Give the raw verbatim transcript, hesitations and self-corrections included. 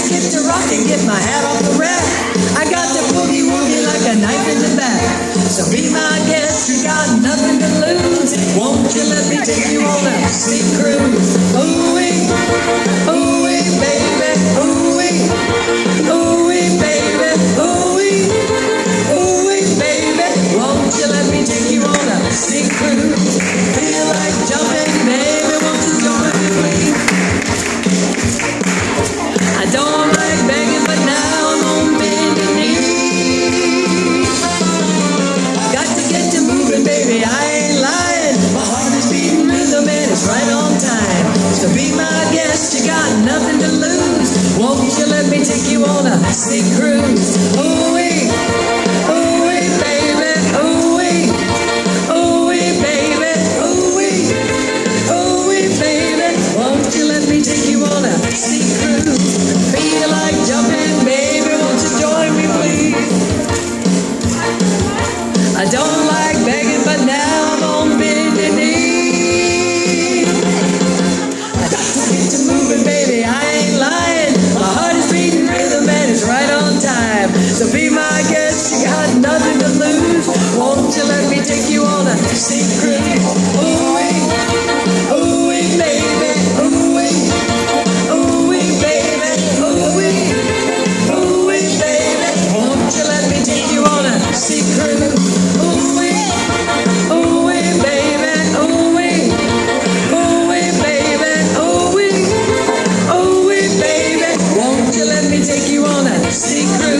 get to rock and get my hat off the rack. I got to boogie woogie like a knife in the back. So be my guest, you got nothing to lose. Won't you let me take you on a sea cruise? Ooh-wee, ooh-wee, baby, ooh-wee, ooh-wee, baby, ooh-wee, ooh-wee, baby. Won't you let me take you on a sea cruise? Feel like jumping, baby, won't you join me, please? I don't like begging, but now I'm on bended knee. Got to get you moving, baby, I ain't lying. My heart is beating rhythm and it's right on time. So be my guest, you got nothing to lose. Won't you let me take you on a sea cruise? Ooh-wee, ooh-wee, baby, ooh-wee, ooh-wee, baby, ooh-wee, ooh-wee, baby. Won't you let me take you on a sea cruise? Feel like jumping, baby, won't you join me, please? I don't like begging, but now I'm on bended knee. I got to get you moving, baby, I ain't lying. My heart is beating rhythm and it's right on time. So be my guest, you got nothing to lose. Won't you let me take you on a sea cruise? Ooh-wee, ooh-wee, baby, ooh-wee, ooh-wee, baby, ooh-wee, ooh-wee, baby. Won't you let me take you on a sea cruise? Ooh-wee, ooh-wee, baby, ooh-wee, ooh-wee, baby, ooh-wee, ooh-wee, baby. Won't you let me take you on a sea cruise?